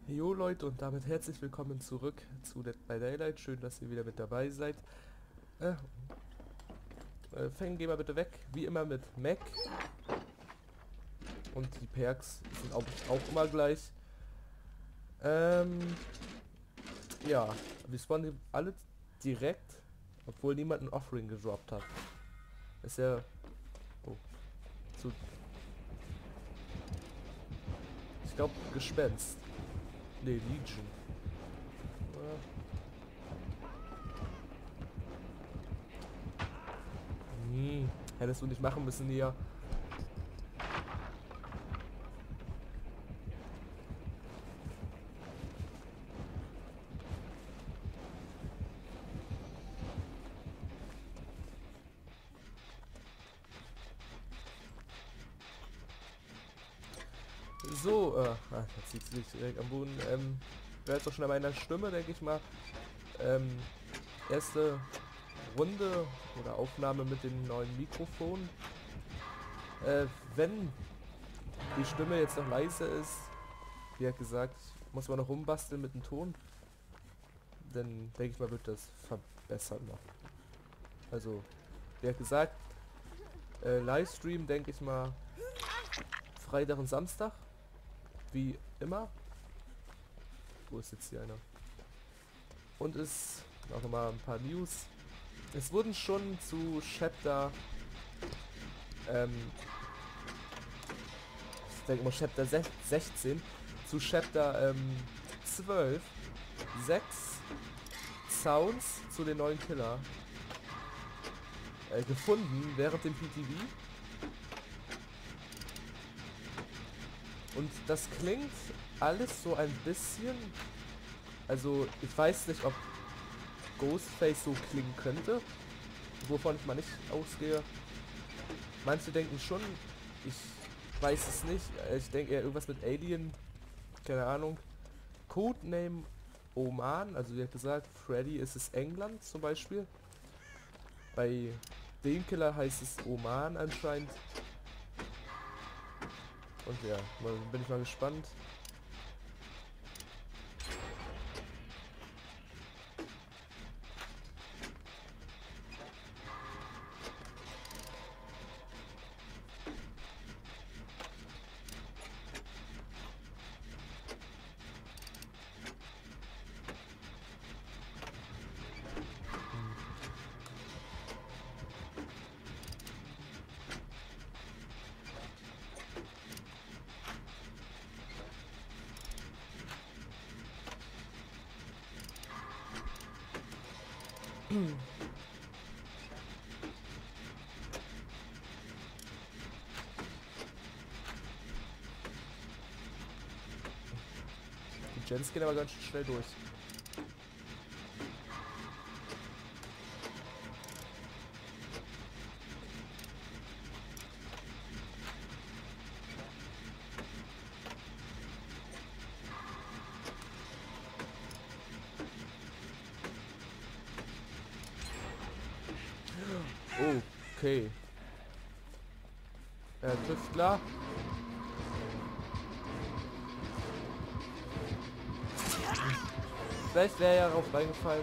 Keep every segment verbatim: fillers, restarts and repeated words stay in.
Jo Leute, und damit herzlich willkommen zurück zu Dead by Daylight. Schön, dass ihr wieder mit dabei seid. Äh, äh, Fang, geh mal bitte weg. Wie immer mit Mac. Und die Perks sind auch, auch immer gleich. Ähm, ja, wir spawnen alle direkt, obwohl niemand ein Offering gedroppt hat. Ist ja... Oh, zu... Ich glaube Gespenst. Ne, Legion. Hm, hättest du nicht machen müssen hier. So, äh, ah, jetzt sieht sich direkt am Boden. Ähm, hört doch schon an meiner Stimme, denke ich mal. Ähm, erste Runde oder Aufnahme mit dem neuen Mikrofon. Äh, wenn die Stimme jetzt noch leise ist, wie hat gesagt, muss man noch rumbasteln mit dem Ton. Dann denke ich mal, wird das verbessern noch. Also, wie hat gesagt, äh, Livestream denke ich mal Freitag und Samstag. Wie immer. Wo ist jetzt hier einer? Und es auch nochmal ein paar News. Es wurden schon zu Chapter, ähm, ich denke mal Chapter sechzehn, zu Chapter ähm, zwölf, sechs Sounds zu den neuen Killer äh, gefunden während dem P T V. Und das klingt alles so ein bisschen, also ich weiß nicht, ob Ghostface so klingen könnte, wovon ich mal nicht ausgehe. Manche denken schon, ich weiß es nicht, ich denke eher irgendwas mit Alien, keine Ahnung. Codename Oman, also wie gesagt, Freddy ist es England zum Beispiel. Bei dem Killer heißt es Oman anscheinend. Und ja, mal, bin ich mal gespannt. Die Gens gehen aber ganz schön schnell durch. Okay. Er trifft klar. Vielleicht wäre er ja darauf reingefallen.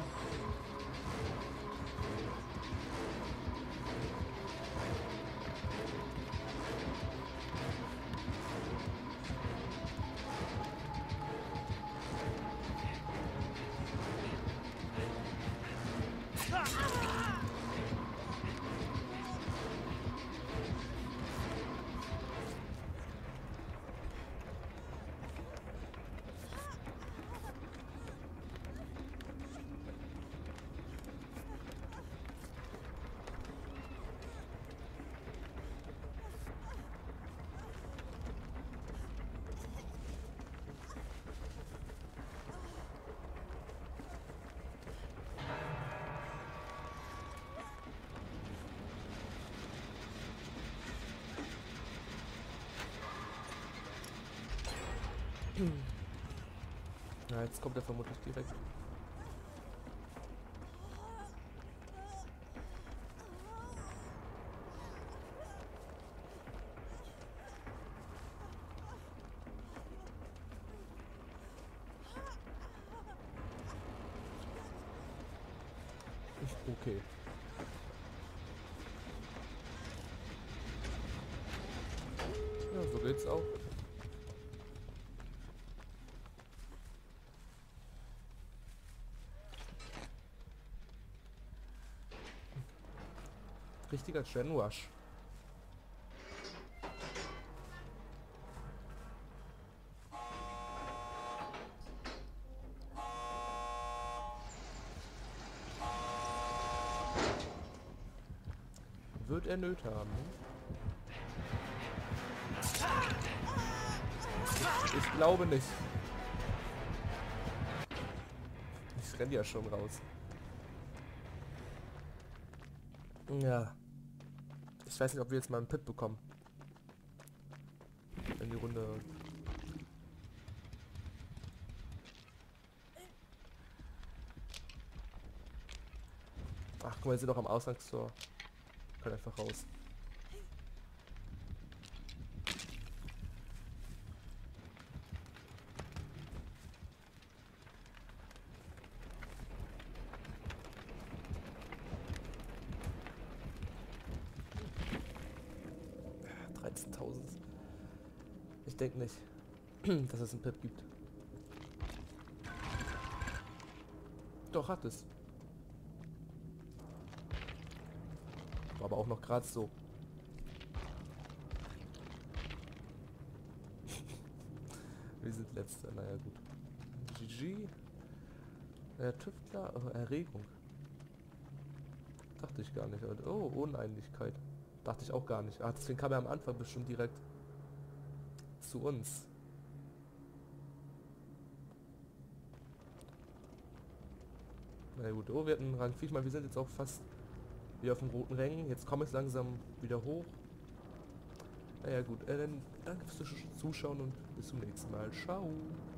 Ja, jetzt kommt er vermutlich direkt. Okay. Ja, so geht's auch. Richtiger Gen Rush. Wird er Nöte haben? Ich, ich glaube nicht. Ich renne ja schon raus. Ja. Ich weiß nicht, ob wir jetzt mal einen Pip bekommen. In die Runde. Ach, guck mal, wir sind doch am Ausgangstor. Können einfach raus. dreizehntausend. Ich denke nicht, dass es einen Pip gibt. Doch, hat es. War aber auch noch gerade so. Wir sind letzter, naja gut. G G. Äh, Tüftler, oh, Erregung. Dachte ich gar nicht. Oh, Uneinigkeit. Dachte ich auch gar nicht. Ah, deswegen kam er am Anfang bestimmt direkt zu uns. Na gut, oh, wir hatten Rang vier. Ich meine, wir sind jetzt auch fast wieder auf dem roten Rängen. Jetzt komme ich langsam wieder hoch. Naja gut, äh, dann danke fürs Zuschauen und bis zum nächsten Mal. Ciao.